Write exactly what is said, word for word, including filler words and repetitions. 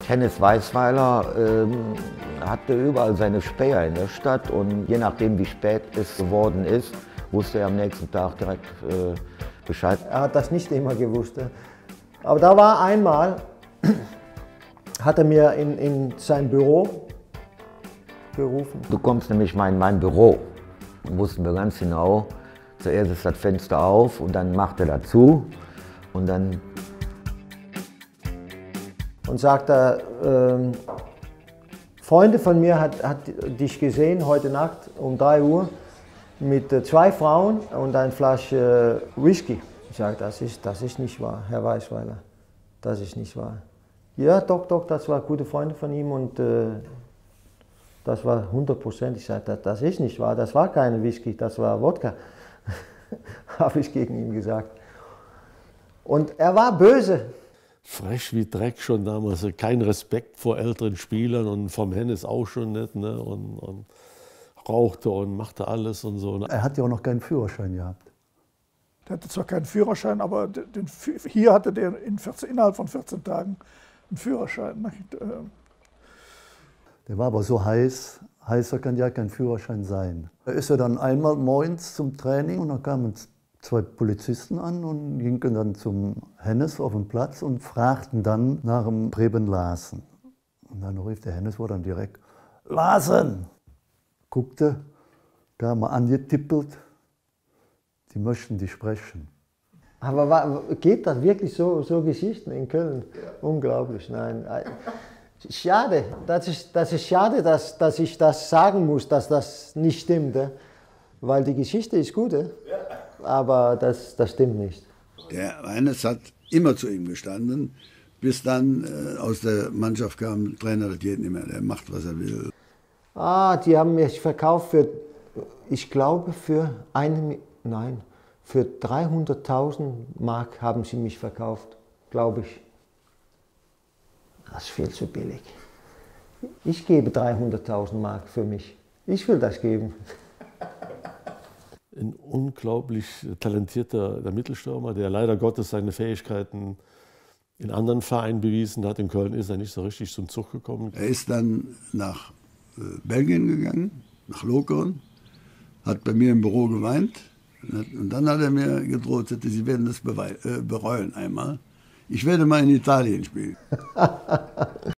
Hennes Weisweiler ähm, hatte überall seine Späher in der Stadt und je nachdem, wie spät es geworden ist, wusste er am nächsten Tag direkt äh, Bescheid. Er hat das nicht immer gewusst. Aber da war einmal, hat er mir in, in sein Büro gerufen. Du kommst nämlich mal in mein Büro. Wussten wir ganz genau. Zuerst ist das Fenster auf und dann macht er dazu und dann und sagt er, äh, Freunde von mir hat, hat dich gesehen heute Nacht um drei Uhr mit äh, zwei Frauen und einer Flasche äh, Whisky. Ich sage, das ist, das ist nicht wahr, Herr Weisweiler, das ist nicht wahr. Ja, doch, doch, das waren gute Freunde von ihm und äh, das war hundert Prozent. Ich sage, das, das ist nicht wahr, das war keine Whisky, das war Wodka, habe ich gegen ihn gesagt. Und er war böse. Frech wie Dreck schon damals, kein Respekt vor älteren Spielern und vom Hennes auch schon nicht. Ne? Und, und rauchte und machte alles und so. Er hat ja auch noch keinen Führerschein gehabt. Der hatte zwar keinen Führerschein, aber den, hier hatte der in vierzehn, innerhalb von vierzehn Tagen einen Führerschein. Der war aber so heiß, heißer kann ja kein Führerschein sein. Da ist er dann einmal morgens zum Training und da kamen zwei Polizisten an und gingen dann zum Hennes auf den Platz und fragten dann nach dem Preben Larsen. Und dann rief der Hennes, war dann direkt, Larsen! Guckte, kam mal angetippelt, die möchten dich sprechen. Aber geht das wirklich so, so Geschichten in Köln? Ja. Unglaublich, nein. Schade, das ist, das ist schade, dass, dass ich das sagen muss, dass das nicht stimmt. Weil die Geschichte ist gut. Ja. Aber das, das stimmt nicht. Der Hennes hat immer zu ihm gestanden, bis dann äh, aus der Mannschaft kam, Trainer, das geht nicht mehr, der macht, was er will. Ah, die haben mich verkauft für, ich glaube, für eine, nein, für dreihunderttausend Mark haben sie mich verkauft, glaube ich. Das ist viel zu billig. Ich gebe dreihunderttausend Mark für mich. Ich will das geben. Ein unglaublich talentierter der Mittelstürmer, der leider Gottes seine Fähigkeiten in anderen Vereinen bewiesen hat. In Köln ist er nicht so richtig zum Zug gekommen. Er ist dann nach äh, Belgien gegangen, nach Lokeren, hat bei mir im Büro geweint und dann hat er mir gedroht, Sie werden das bereuen einmal. Ich werde mal in Italien spielen.